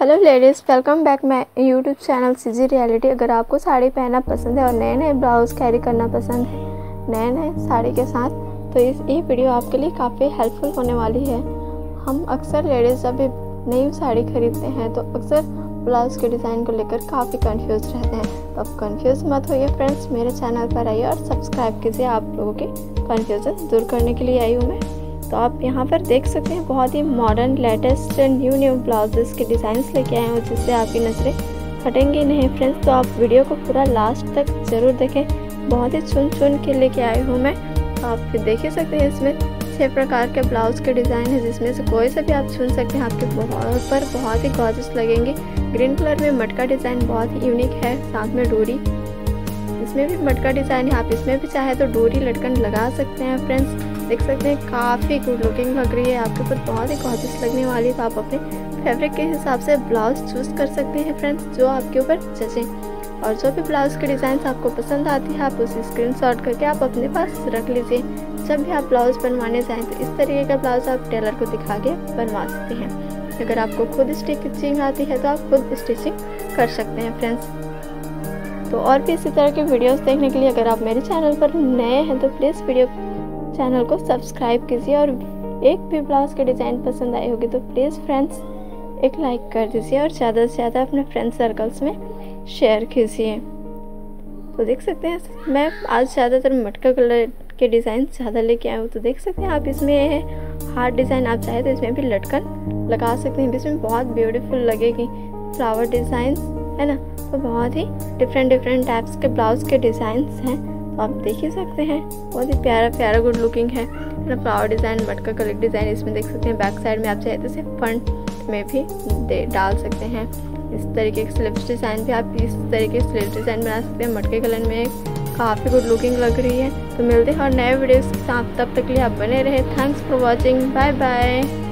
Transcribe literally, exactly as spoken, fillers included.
Hello ladies, welcome back my YouTube channel CG reality. अगर आपको साड़ी पहनना पसंद है और नए नए ब्लाउज कैरी करना पसंद है नए नए साड़ी के साथ, तो इस ये वीडियो आपके लिए काफ़ी हेल्पफुल होने वाली है। हम अक्सर लेडीज़ जब भी नई साड़ी खरीदते हैं तो अक्सर ब्लाउज़ के डिज़ाइन को लेकर काफ़ी कंफ्यूज रहते हैं। तो अब कंफ्यूज मत होइए फ्रेंड्स, मेरे चैनल पर आइए और सब्सक्राइब कीजिए। आप लोगों के कन्फ्यूज़न दूर करने के लिए आई हूँ मैं। तो आप यहाँ पर देख सकते हैं बहुत ही modern latest new new blouses के डिज़ाइंस लेके आए हूँ, जिससे आपकी नज़रें हटेंगी नहीं फ्रेंड्स। तो आप वीडियो को पूरा लास्ट तक ज़रूर देखें, बहुत ही चुन चुन के लेके आई हूँ मैं। तो आप फिर देख ही सकते हैं इसमें छः प्रकार के ब्लाउज के डिज़ाइन है, जिसमें से कोई सा भी आप चुन सकते हैं। आपके बहुत पर बहुत ही गॉर्जियस लगेंगे। ग्रीन कलर में मटका डिज़ाइन बहुत ही यूनिक है, साथ में डोरी, इसमें भी मटका डिज़ाइन है। आप इसमें भी चाहे तो डोरी लटकन लगा सकते हैं फ्रेंड्स। देख सकते हैं काफ़ी गुड लुकिंग लग रही है, आपके ऊपर बहुत ही गॉर्जियस लगने वाली है। तो आप अपने फैब्रिक के हिसाब से ब्लाउज चूज़ कर सकते हैं फ्रेंड्स, जो आपके ऊपर जचे। और जो भी ब्लाउज के डिज़ाइन आपको पसंद आती है, आप उसे स्क्रीनशॉट करके आप अपने पास रख लीजिए। जब भी आप ब्लाउज बनवाने जाएँ तो इस तरीके का ब्लाउज आप टेलर को दिखा के बनवा सकते हैं। अगर आपको खुद स्टिचिंग आती है तो आप खुद स्टिचिंग कर सकते हैं फ्रेंड्स। तो और भी इसी तरह के वीडियोस देखने के लिए अगर आप मेरे चैनल पर नए हैं तो प्लीज़ वीडियो चैनल को सब्सक्राइब कीजिए। और एक भी ब्लाउज के डिज़ाइन पसंद आई होगी तो प्लीज़ फ्रेंड्स एक लाइक कर दीजिए और ज़्यादा से ज़्यादा अपने फ्रेंड सर्कल्स में शेयर कीजिए। तो देख सकते हैं मैं आज ज़्यादातर मटका कलर के डिज़ाइन ज़्यादा लेके आया हूँ। तो देख सकते हैं आप इसमें हार्ड डिज़ाइन आप चाहे तो इसमें भी लटकन लगा सकते हैं, इसमें बहुत ब्यूटीफुल लगेगी फ्लावर डिज़ाइन है ना। तो बहुत ही डिफरेंट डिफरेंट टाइप्स के ब्लाउज के डिज़ाइंस हैं, तो आप देख ही सकते हैं बहुत ही प्यारा प्यारा गुड लुकिंग है ना। Flower design, matka colour design इसमें देख सकते हैं। बैक साइड में आप चाहे तो इसे फ्रंट में भी दे डाल सकते हैं। इस तरीके के स्लीव्स डिज़ाइन भी आप इस तरीके के स्लीव्स डिज़ाइन बना सकते हैं। मटके कलर में काफ़ी गुड लुकिंग लग रही है। तो मिलते हैं और नए वीडियोस के साथ, तब तक के लिए आप बने रहे। Thanks for watching, bye bye.